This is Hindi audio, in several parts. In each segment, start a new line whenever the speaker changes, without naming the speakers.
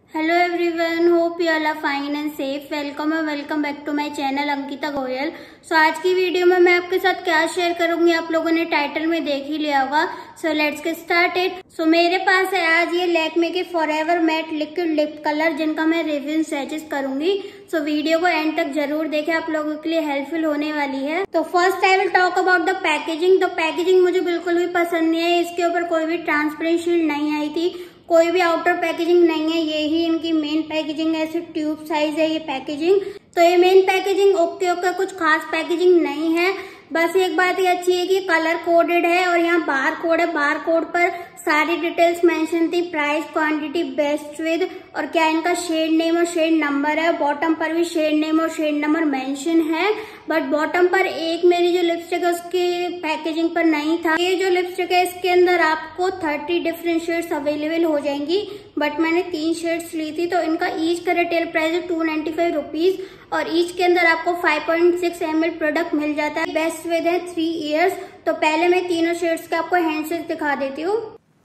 Hello everyone, hope you all are fine and safe. Welcome back to my channel Ankita Goyal. So आज की वीडियो में मैं आपके साथ क्या शेयर करूंगी, आप लोगों ने टाइटल में देख ही लिया होगा। So let's get started. So मेरे पास है आज ये लैक्मे के forever matte liquid lip colour, जिनका मैं रिव्यू सजेस्ट करूंगी। सो वीडियो को एंड तक जरूर देखें, आप लोगों के लिए हेल्पफुल होने वाली है। तो first I will talk about the packaging. तो पैकेजिंग मुझे बिल्कुल भी पसंद नहीं है। इसके ऊपर कोई भी ट्रांसपेरेंट शील्ड नहीं आई थी, कोई भी आउटर पैकेजिंग नहीं है। ये ही इनकी मेन पैकेजिंग है, सिर्फ ट्यूब साइज है ये पैकेजिंग। तो ये मेन पैकेजिंग ओके, कुछ खास पैकेजिंग नहीं है। बस एक बात ये अच्छी है कि कलर कोडेड है और यहाँ बार कोड है। बार कोड पर सारी डिटेल्स मेंशन थी, प्राइस, क्वांटिटी, बेस्ट विद और क्या इनका शेड नेम और शेड नंबर है। बॉटम पर भी शेड नेम और शेड नंबर मेंशन है, बट बॉटम पर एक मेरी जो लिपस्टिक है उसकी पैकेजिंग पर नहीं था। ये जो लिपस्टिक है इसके अंदर आपको 30 डिफरेंट शेड्स अवेलेबल हो जाएंगी, बट मैंने 3 शेड्स ली थी। तो इनका ईच का रिटेल प्राइस है 295 रुपीज और ईच के अंदर आपको 5.6 ml प्रोडक्ट मिल जाता है। बेस्ट विद है 3 ईयर्स। तो पहले मैं तीनों शेड्स के आपको हैंड शेड्स दिखा देती हूँ।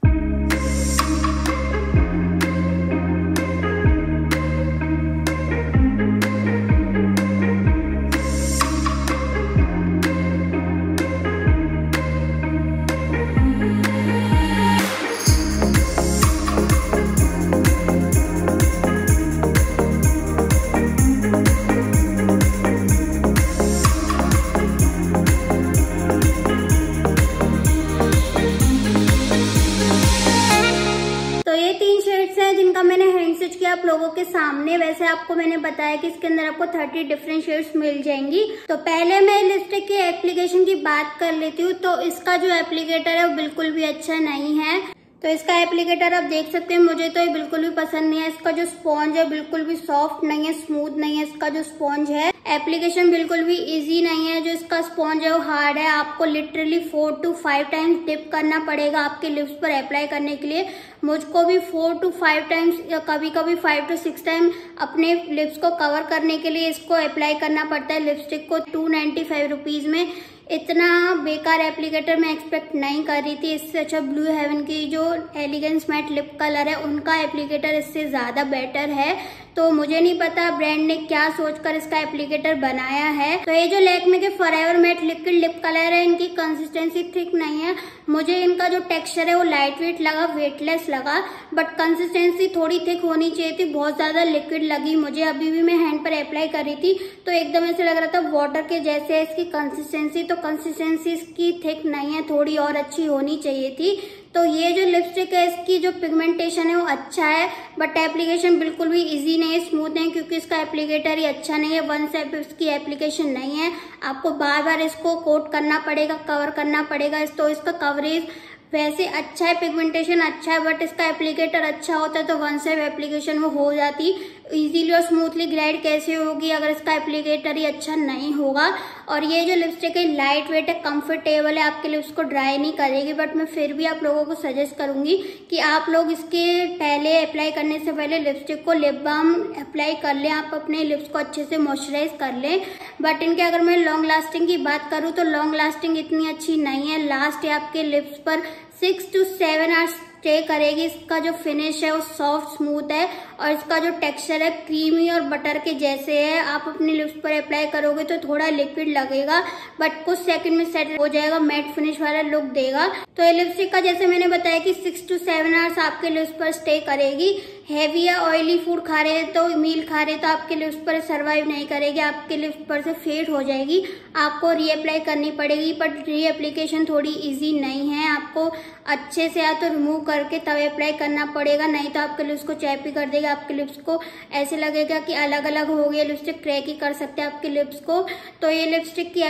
जिनका मैंने हैंड स्टिच किया आप लोगों के सामने। वैसे आपको मैंने बताया कि इसके अंदर आपको 30 डिफरेंट शेड्स मिल जाएंगी। तो पहले मैं लिपस्टिक के एप्लीकेशन की बात कर लेती हूँ। तो इसका जो एप्लीकेटर है वो बिल्कुल भी अच्छा नहीं है। तो इसका एप्लीकेटर आप देख सकते हैं, मुझे तो ये बिल्कुल भी पसंद नहीं है। इसका जो स्पॉन्ज है बिल्कुल भी सॉफ्ट नहीं है, स्मूथ नहीं है। इसका जो स्पॉन्ज है एप्लीकेशन बिल्कुल भी इजी नहीं है। जो इसका स्पॉन्ज है वो हार्ड है, आपको लिटरली 4 to 5 टाइम्स डिप करना पड़ेगा आपके लिप्स पर अप्लाई करने के लिए। मुझको भी 4 to 5 टाइम्स या कभी कभी 5 to 6 टाइम अपने लिप्स को कवर करने के लिए इसको अप्लाई करना पड़ता है लिपस्टिक को। 295 रुपीज में इतना बेकार एप्लीकेटर मैं एक्सपेक्ट नहीं कर रही थी। इससे अच्छा ब्लू हेवन की जो एलिगेंस मैट लिप कलर है उनका एप्लीकेटर इससे ज्यादा बेटर है। तो मुझे नहीं पता ब्रांड ने क्या सोचकर इसका एप्लीकेटर बनाया है। तो ये जो लैक्मे के forever matte liquid lip colour है, इनकी कंसिस्टेंसी थिक नहीं है। मुझे इनका जो टेक्सचर है वो लाइट वेट लगा, वेटलेस लगा, बट कंसिस्टेंसी थोड़ी थिक होनी चाहिए थी। बहुत ज्यादा लिक्विड लगी मुझे। अभी भी मैं हैंड पर अप्लाई कर रही थी तो एकदम ऐसे लग रहा था वाटर के जैसे है इसकी कंसिस्टेंसी। तो कंसिस्टेंसी इसकी थिक नहीं है, थोड़ी और अच्छी होनी चाहिए थी। तो ये जो लिपस्टिक है इसकी जो पिगमेंटेशन है वो अच्छा है, बट एप्लीकेशन बिल्कुल भी इजी नहीं है, स्मूथ नहीं, क्योंकि इसका एप्लीकेटर ही अच्छा नहीं है। वन साइड इसकी एप्लीकेशन नहीं है, आपको बार बार इसको कोट करना पड़ेगा, कवर करना पड़ेगा। तो इसका कवरेज वैसे अच्छा है, पिगमेंटेशन अच्छा है, बट इसका एप्लीकेटर अच्छा होता है तो वन साइड एप्लीकेशन वो हो जाती। इजीली और स्मूथली ग्लाइड कैसे होगी अगर इसका एप्लीकेटर ही अच्छा नहीं होगा। और ये जो लिपस्टिक है लाइट वेट है, कंफर्टेबल है, आपके लिप्स को ड्राई नहीं करेगी। बट मैं फिर भी आप लोगों को सजेस्ट करूंगी कि आप लोग इसके पहले अप्लाई करने से पहले लिपस्टिक को लिप बाम अप्लाई कर लें, आप अपने लिप्स को अच्छे से मॉइस्चराइज कर लें। बट इनके अगर मैं लॉन्ग लास्टिंग की बात करूँ तो लॉन्ग लास्टिंग इतनी अच्छी नहीं है। लास्ट है आपके लिप्स पर 6 to 7 आवर्स स्टे करेगी। इसका जो फिनिश है वो सॉफ्ट स्मूथ है और इसका जो टेक्सचर है क्रीमी और बटर के जैसे है। आप अपने लिप्स पर अप्लाई करोगे तो थोड़ा लिक्विड लगेगा, बट कुछ सेकंड में सेट हो जाएगा, मैट फिनिश वाला लुक देगा। तो ये लिपस्टिक का जैसे मैंने बताया कि 6 to 7 आवर्स आपके लिप्स पर स्टे करेगी। हैवी या ऑयली फूड खा रहे हैं तो मील खा रहे तो आपके लिप्स पर सर्वाइव नहीं करेगी, आपके लिप्स पर से फेड हो जाएगी, आपको रीअप्लाई करनी पड़ेगी। बट रीएप्लीकेशन थोड़ी इजी नहीं है, आपको अच्छे से या तो रिमूव करके तब अप्लाई करना पड़ेगा, नहीं तो आपके लिप्स को चैपी कर देगा। आपके लिप्स को ऐसे लगेगा कि अलग अलग हो गया, लिपस्टिक क्रैक ही कर सकते हैं आपके लिप्स को। तो ये लिपस्टिक की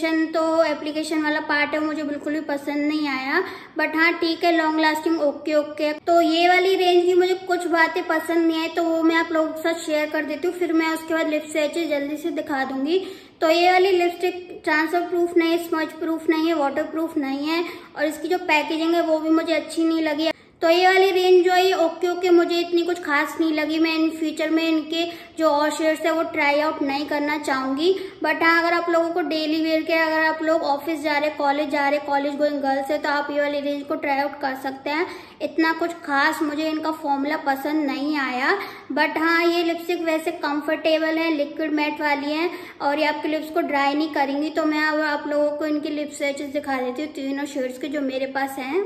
एप्लीकेशन वाला पार्ट है मुझे बिल्कुल भी पसंद नहीं आया। बट हाँ ठीक है, लॉन्ग लास्टिंग ओके। तो ये वाली रेंज की मुझे कुछ बातें पसंद नहीं आई तो वो मैं आप लोगों के साथ शेयर कर देती हूँ, फिर मैं उसके बाद लिप स्विचेस जल्दी से दिखा दूंगी। तो ये वाली लिपस्टिक ट्रांसफर प्रूफ नहीं है, स्मज प्रूफ नहीं है, वाटर प्रूफ नहीं है और इसकी जो पैकेजिंग है वो भी मुझे अच्छी नहीं लगी। तो ये वाली रेंज जो है ओके मुझे इतनी कुछ खास नहीं लगी। मैं इन फ्यूचर में इनके जो और शेड्स है वो ट्राई आउट नहीं करना चाहूंगी। बट हाँ, अगर आप लोगों को डेली वेयर के, अगर आप लोग ऑफिस जा रहे, कॉलेज जा रहे, कॉलेज गोइंग गर्ल्स है, तो आप ये वाली रेंज को ट्राई आउट कर सकते हैं। इतना कुछ खास मुझे इनका फॉर्मूला पसंद नहीं आया। बट हाँ, ये लिपस्टिक वैसे कंफर्टेबल है, लिक्विड मैट वाली है और ये आपके लिप्स को ड्राई नहीं करेंगी। तो मैं अब आप लोगों को इनके लिप स्विचेस दिखा देती हूँ, तीनों शेड्स के जो मेरे पास हैं।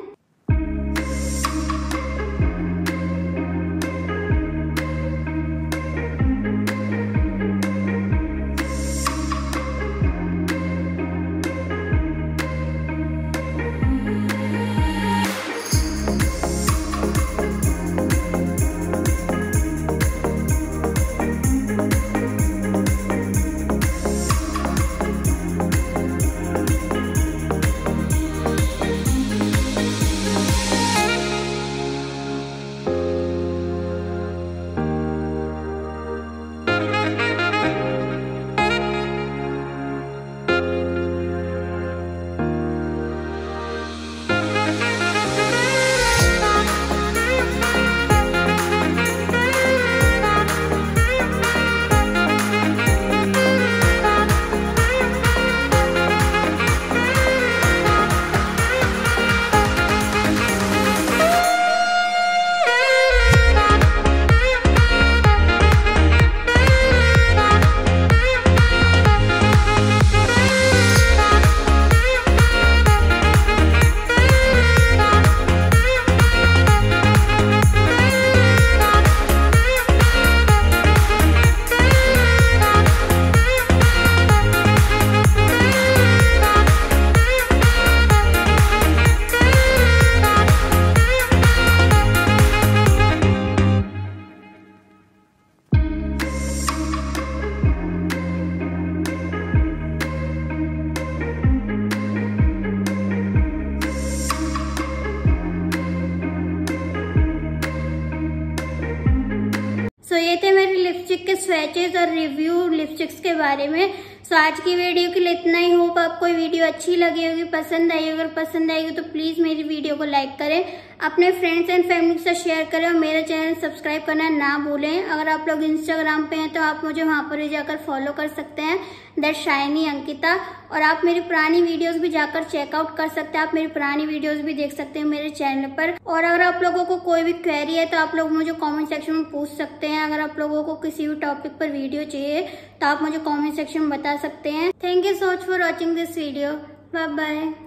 सो ये थे मेरे लिपस्टिक के स्वैचेस और रिव्यू लिपस्टिक्स के बारे में। सो आज की वीडियो के लिए इतना ही। होप आपको वीडियो अच्छी लगी होगी, पसंद आई। अगर पसंद आएगी तो प्लीज मेरी वीडियो को लाइक करें, अपने फ्रेंड्स एंड फैमिली के साथ शेयर करें और मेरे चैनल सब्सक्राइब करना ना भूलें। अगर आप लोग इंस्टाग्राम पे हैं तो आप मुझे वहां पर भी जाकर फॉलो कर सकते हैं, दैट शाइनी अंकिता। और आप मेरी पुरानी वीडियोस भी जाकर चेकआउट कर सकते हैं, आप मेरी पुरानी वीडियोस भी देख सकते हैं मेरे चैनल पर। और अगर आप लोगों को कोई भी क्वेरी है तो आप लोग मुझे कमेंट सेक्शन में पूछ सकते हैं। अगर आप लोगों को किसी भी टॉपिक पर वीडियो चाहिए तो आप मुझे कमेंट सेक्शन में बता सकते हैं। Thank you so much for watching this video. Bye bye.